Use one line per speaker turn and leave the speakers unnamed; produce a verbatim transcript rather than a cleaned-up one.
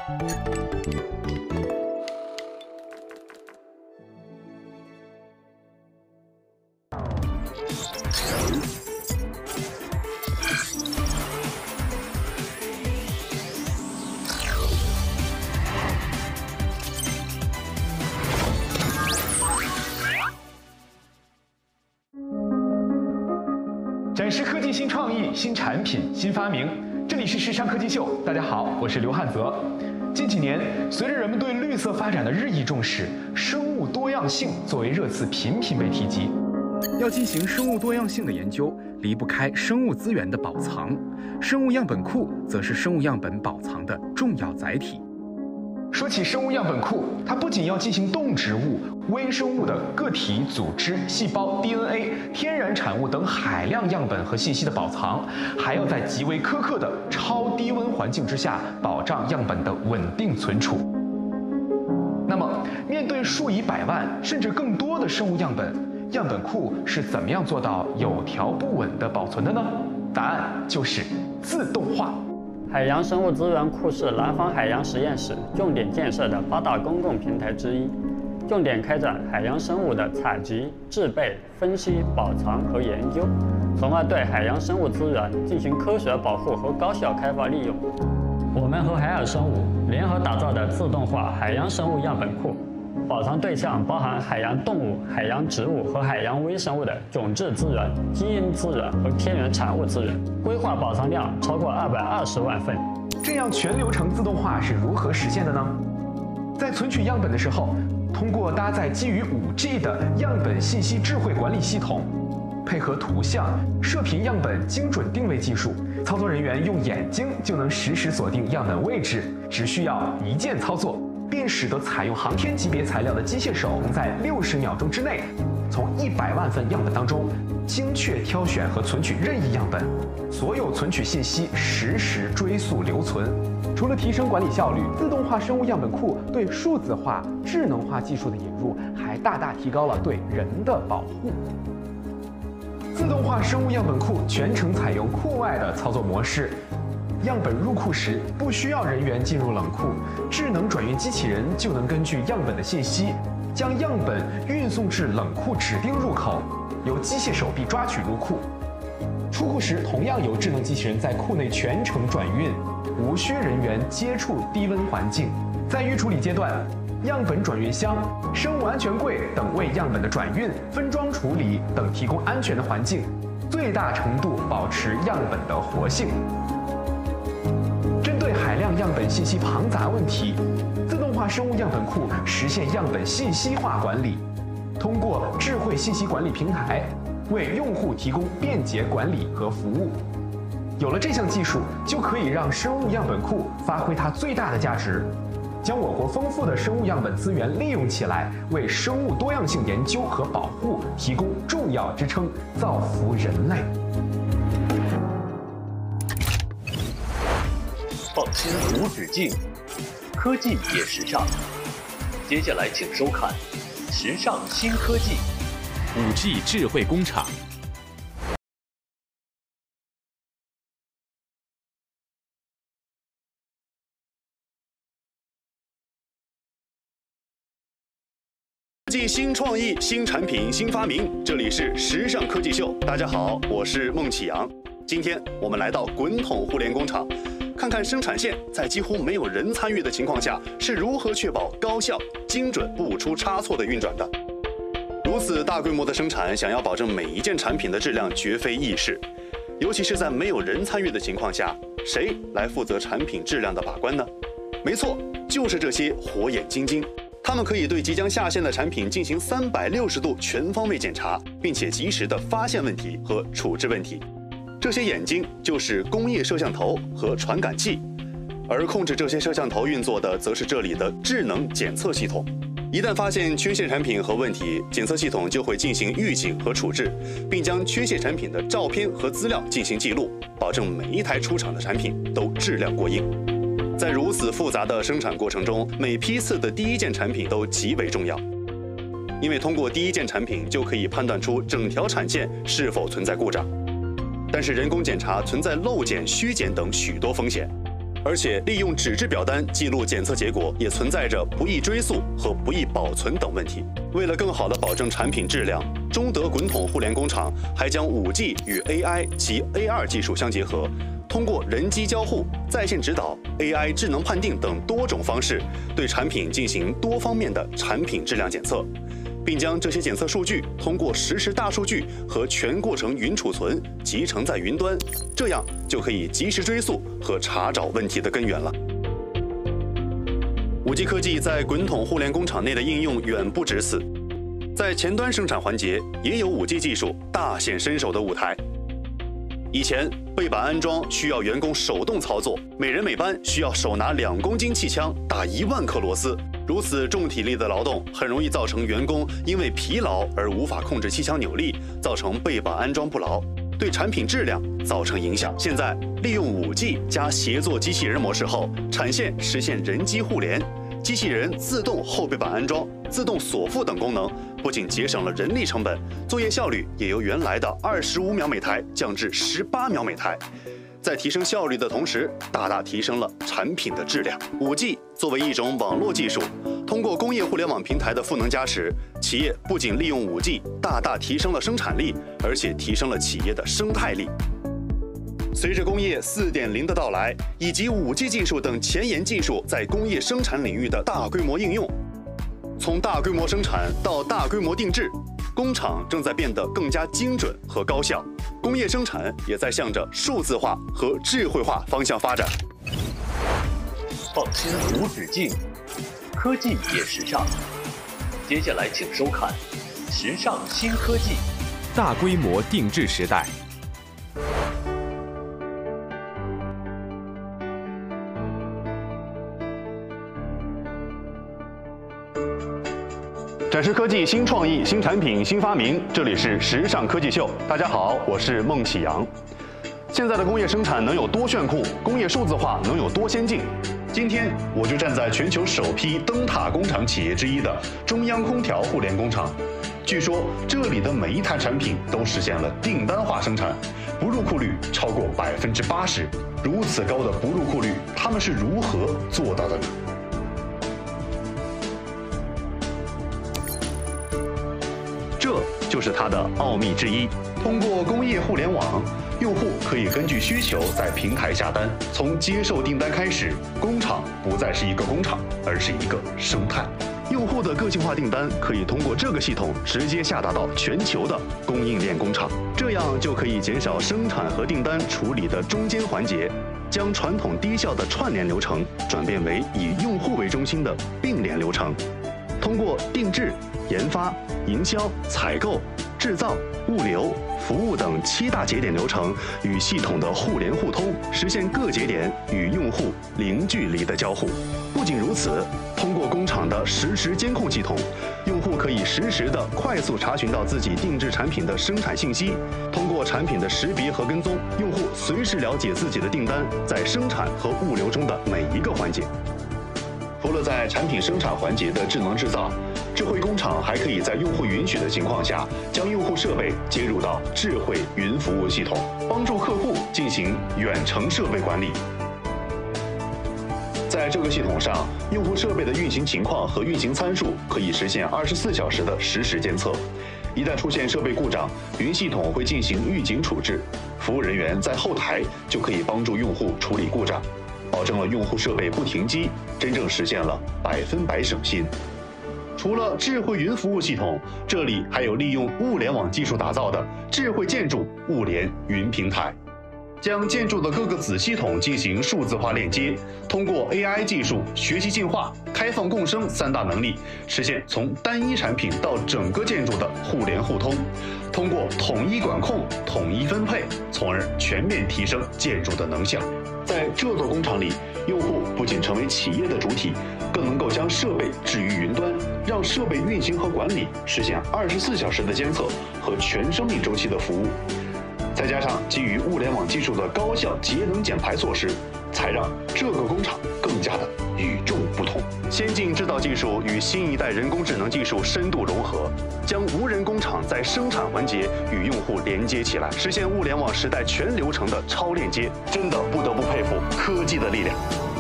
展示科技新创意、新产品、新发明，这里是时尚科技秀。大家好，我是刘汉泽。近几年，随着人们对绿色发展的日益重视，生物多样性作为热词频频被提及。要进行生物多样性的研究，离不开生物资源的保藏，生物样本库则是生物样本保藏的重要载体。说起生物样本库，它不仅要进行动植物、微生物的个体、组织、细胞、D N A、天然产物等海量样本和信息的保藏，还要在极为苛刻的超低温环境之下，保障样本的稳定存储。那么，面对数以百万甚至更多的生物样本，样本库是怎么样做到有条不紊的保存的呢？答案就是自动化。
海洋生物资源库是南方海洋实验室重点建设的八大公共平台之一，重点开展海洋生物的采集、制备、分析、保藏和研究，从而对海洋生物资源进行科学保护和高效开发利用。我们和海尔生物联合打造的自动化海洋生物样本库，保藏对象包含海洋动物、海洋植物和海洋微生物的种质资源、基因资源和天然产物资源，规划保藏量超过二百二十万份。
这样全流程自动化是如何实现的呢？在存取样本的时候，通过搭载基于 五 G 的样本信息智慧管理系统，配合图像、射频样本精准定位技术，操作人员用眼睛就能实时锁定样本位置，只需要一键操作，便使得采用航天级别材料的机械手能在六十秒钟之内，从一百万份样本当中精确挑选和存取任意样本，所有存取信息实时追溯留存。除了提升管理效率，自动化生物样本库对数字化、智能化技术的引入，还大大提高了对人的保护。自动化生物样本库全程采用库外的操作模式。样本入库时不需要人员进入冷库，智能转运机器人就能根据样本的信息，将样本运送至冷库指定入口，由机械手臂抓取入库。出库时同样由智能机器人在库内全程转运，无需人员接触低温环境。在预处理阶段，样本转运箱、生物安全柜等为样本的转运、分装处理等提供安全的环境，最大程度保持样本的活性。针对海量样本信息庞杂问题，自动化生物样本库实现样本信息化管理，通过智慧信息管理平台，为用户提供便捷管理和服务。有了这项技术，就可以让生物样本库发挥它最大的价值，将我国丰富的生物样本资源利用起来，为生物多样性研究和保护提供重要支撑，造福人类。
创新无止境，科技也时尚。接下来请收看《时尚新科技》。
五 G 智慧工厂。
科技新创意、新产品、新发明，这里是时尚科技秀。大家好，我是孟启阳。今天我们来到滚筒互联工厂，看看生产线在几乎没有人参与的情况下是如何确保高效、精准、不出差错的运转的。如此大规模的生产，想要保证每一件产品的质量绝非易事，尤其是在没有人参与的情况下，谁来负责产品质量的把关呢？没错，就是这些火眼金睛。他们可以对即将下线的产品进行三百六十度全方位检查，并且及时的发现问题和处置问题。这些眼睛就是工业摄像头和传感器，而控制这些摄像头运作的，则是这里的智能检测系统。一旦发现缺陷产品和问题，检测系统就会进行预警和处置，并将缺陷产品的照片和资料进行记录，保证每一台出厂的产品都质量过硬。在如此复杂的生产过程中，每批次的第一件产品都极为重要，因为通过第一件产品就可以判断出整条产线是否存在故障。但是人工检查存在漏检、虚检等许多风险， 而且利用纸质表单记录检测结果，也存在着不易追溯和不易保存等问题。为了更好地保证产品质量，中德滚筒互联工厂还将 五 G 与 A I 及 A R 技术相结合，通过人机交互、在线指导、A I 智能判定等多种方式，对产品进行多方面的产品质量检测，并将这些检测数据通过实时大数据和全过程云储存集成在云端，这样就可以及时追溯和查找问题的根源了。五 G 科技在滚筒互联工厂内的应用远不止此，在前端生产环节也有 五 G 技术大显身手的舞台。以前背板安装需要员工手动操作，每人每班需要手拿两公斤气枪打一万颗螺丝，如此重体力的劳动很容易造成员工因为疲劳而无法控制气枪扭力，造成背板安装不牢，对产品质量造成影响。现在利用 五 G 加协作机器人模式后，产线实现人机互联，机器人自动后背板安装、自动锁附等功能，不仅节省了人力成本，作业效率也由原来的二十五秒每台降至十八秒每台。在提升效率的同时，大大提升了产品的质量。五 G 作为一种网络技术，通过工业互联网平台的赋能加持，企业不仅利用 五 G 大大提升了生产力，而且提升了企业的生态力。随着工业 四点零 的到来，以及 五 G 技术等前沿技术在工业生产领域的大规模应用，从大规模生产到大规模定制，工厂正在变得更加精准和高效，工业生产也在向着数字化和智慧化方向发展。
创新无止境，科技也时尚。接下来请收看《时尚新科技》。
大规模定制时代。
展示科技新创意、新产品、新发明，这里是时尚科技秀。大家好，我是孟启阳。现在的工业生产能有多炫酷？工业数字化能有多先进？今天我就站在全球首批灯塔工厂企业之一的中央空调互联工厂。据说这里的每一台产品都实现了订单化生产，不入库率超过百分之八十。如此高的不入库率，他们是如何做到的呢？这就是它的奥秘之一。通过工业互联网，用户可以根据需求在平台下单。从接受订单开始，工厂不再是一个工厂，而是一个生态。用户的个性化订单可以通过这个系统直接下达到全球的供应链工厂，这样就可以减少生产和订单处理的中间环节，将传统低效的串联流程转变为以用户为中心的并联流程。通过定制、研发、营销、采购、制造、物流、服务等七大节点流程与系统的互联互通，实现各节点与用户零距离的交互。不仅如此，通过工厂的实时监控系统，用户可以实时的快速查询到自己定制产品的生产信息。通过产品的识别和跟踪，用户随时了解自己的订单在生产和物流中的每一个环节。除了在产品生产环节的智能制造，智慧工厂还可以在用户允许的情况下，将用户设备接入到智慧云服务系统，帮助客户进行远程设备管理。在这个系统上，用户设备的运行情况和运行参数可以实现二十四小时的实时监测。一旦出现设备故障，云系统会进行预警处置，服务人员在后台就可以帮助用户处理故障，保证了用户设备不停机，真正实现了百分百省心。除了智慧云服务系统，这里还有利用物联网技术打造的智慧建筑物联云平台，将建筑的各个子系统进行数字化链接，通过 A I 技术、学习进化、开放共生三大能力，实现从单一产品到整个建筑的互联互通。通过统一管控、统一分配，从而全面提升建筑的能效。在这座工厂里，用户不仅成为企业的主体，更能够将设备置于云端，让设备运行和管理实现二十四小时的监测和全生命周期的服务。再加上基于物联网技术的高效节能减排措施，才让这个工厂更加的与众不同。先进制造造技术与新一代人工智能技术深度融合，将无人工厂在生产环节与用户连接起来，实现物联网时代全流程的超链接。真的不得不佩服科技的力量。